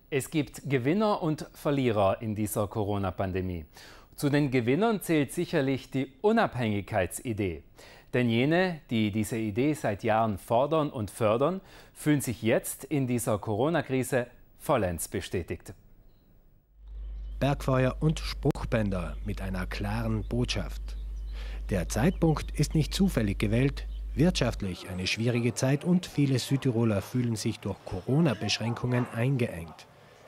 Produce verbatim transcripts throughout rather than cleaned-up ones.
Es gibt Gewinner und Verlierer in dieser Corona-Pandemie. Zu den Gewinnern zählt sicherlich die Unabhängigkeitsidee. Denn jene, die diese Idee seit Jahren fordern und fördern, fühlen sich jetzt in dieser Corona-Krise vollends bestätigt. Bergfeuer und Spruchbänder mit einer klaren Botschaft. Der Zeitpunkt ist nicht zufällig gewählt. Wirtschaftlich eine schwierige Zeit und viele Südtiroler fühlen sich durch Corona-Beschränkungen eingeengt.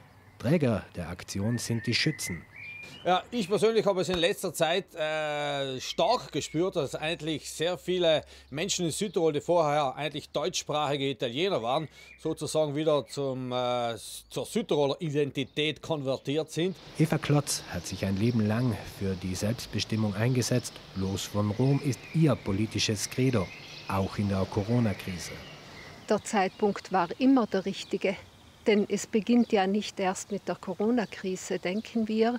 Träger der Aktion sind die Schützen. Ja, ich persönlich habe es in letzter Zeit äh, stark gespürt, dass eigentlich sehr viele Menschen in Südtirol, die vorher eigentlich deutschsprachige Italiener waren, sozusagen wieder zum, äh, zur Südtiroler Identität konvertiert sind. Eva Klotz hat sich ein Leben lang für die Selbstbestimmung eingesetzt. Los von Rom ist ihr politisches Credo, auch in der Corona-Krise. Der Zeitpunkt war immer der richtige. Denn es beginnt ja nicht erst mit der Corona-Krise. Denken wir,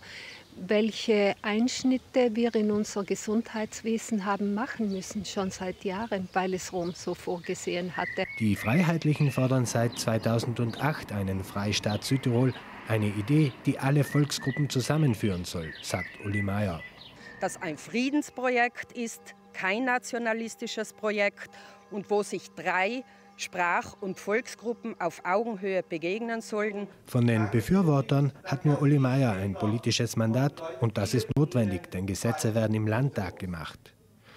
welche Einschnitte wir in unser Gesundheitswesen haben machen müssen, schon seit Jahren, weil es Rom so vorgesehen hatte. Die Freiheitlichen fordern seit zweitausendacht einen Freistaat Südtirol. Eine Idee, die alle Volksgruppen zusammenführen soll, sagt Uli Meier. Das ein Friedensprojekt ist, kein nationalistisches Projekt und wo sich drei Sprach- und Volksgruppen auf Augenhöhe begegnen sollten. Von den Befürwortern hat nur Uli Meier ein politisches Mandat und das ist notwendig, denn Gesetze werden im Landtag gemacht.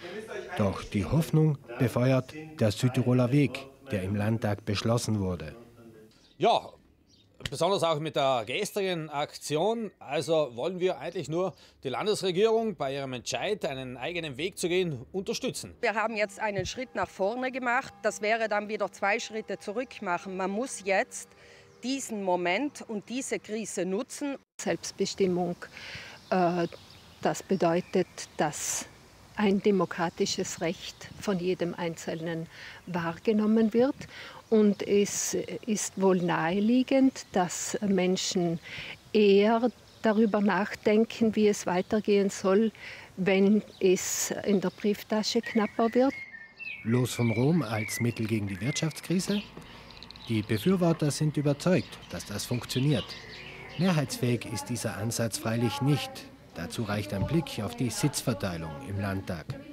Doch die Hoffnung befeuert der Südtiroler Weg, der im Landtag beschlossen wurde. Ja, besonders auch mit der gestrigen Aktion. Also wollen wir eigentlich nur die Landesregierung bei ihrem Entscheid, einen eigenen Weg zu gehen, unterstützen. Wir haben jetzt einen Schritt nach vorne gemacht. Das wäre dann wieder zwei Schritte zurück machen. Man muss jetzt diesen Moment und diese Krise nutzen. Selbstbestimmung, äh, das bedeutet, dass ein demokratisches Recht von jedem Einzelnen wahrgenommen wird. Und es ist wohl naheliegend, dass Menschen eher darüber nachdenken, wie es weitergehen soll, wenn es in der Brieftasche knapper wird. Los von Rom als Mittel gegen die Wirtschaftskrise? Die Befürworter sind überzeugt, dass das funktioniert. Mehrheitsfähig ist dieser Ansatz freilich nicht. Dazu reicht ein Blick auf die Sitzverteilung im Landtag.